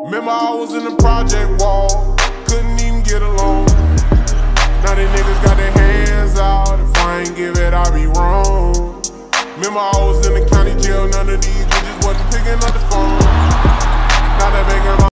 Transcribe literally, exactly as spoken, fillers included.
Remember I was in the project wall, couldn't even get along. Now these niggas got their hands out, if I ain't give it, I be wrong. Remember I was